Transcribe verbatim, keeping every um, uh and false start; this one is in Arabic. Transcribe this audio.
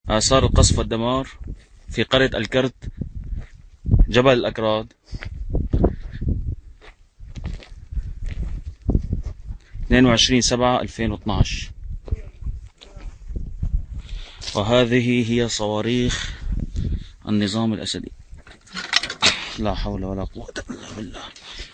آثار القصف والدمار في قرية الكرد جبل الأكراد اثنين وعشرين سبعة ألفين واثناشر. وهذه هي صواريخ النظام الأسدي. لا حول ولا قوة إلا بالله.